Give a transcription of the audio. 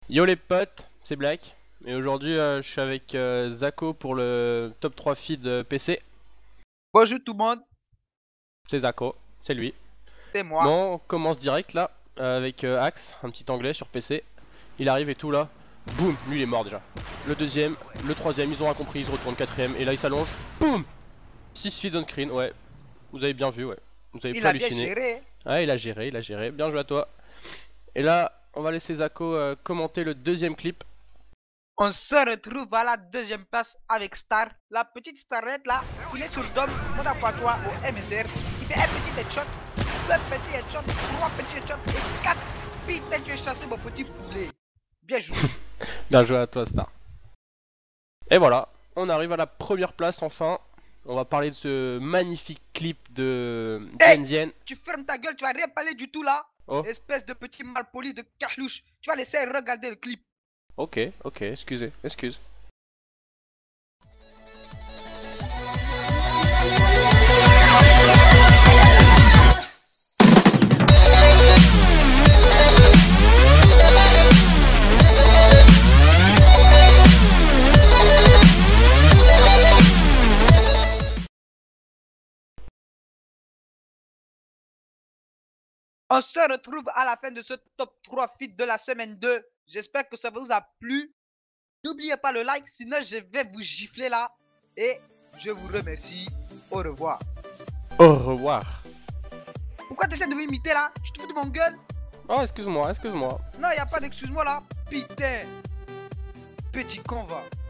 Yo les potes, c'est Black. Et aujourd'hui, je suis avec Zako pour le top 3 feed PC. Bonjour tout le monde, C'est Zako, c'est lui. c'est moi. Bon, on commence direct là, avec Axe, un petit anglais sur PC. Il arrive et tout là. Boum, lui il est mort déjà. Le deuxième, le troisième, ils ont rien compris, ils se retournent quatrième. Et là il s'allonge. Boum 6 feeds on screen, ouais. Vous avez bien vu, ouais. Vous avez Il pu a bien halluciner. géré. Ouais, il a géré, il a géré. Bien joué à toi. Et là, on va laisser Zako commenter le deuxième clip. On se retrouve à la deuxième place avec Star. La petite starlette là, il est sur Dom, mode à toi au MSR. Il fait un petit headshot, deux petits headshots, trois petits headshots et quatre. Putain, tu es chassé mon petit poulet. Bien joué. Bien joué à toi, Star. Et voilà, on arrive à la première place enfin. On va parler de ce magnifique clip de Hey, Tenzien. tu fermes ta gueule, tu vas rien parler du tout là. Oh, Espèce de petit malpoli de carlouche. Tu vas laisser regarder le clip. ok, excusez, excuse. On se retrouve à la fin de ce top 3 feed de la semaine 2. J'espère que ça vous a plu. N'oubliez pas le like, sinon je vais vous gifler là. Et je vous remercie. Au revoir. Au revoir. Pourquoi tu essaies de m'imiter là? Tu te fous de mon gueule? Oh, excuse-moi, excuse-moi. Non, y a pas d'excuse-moi là. Putain. Petit con va.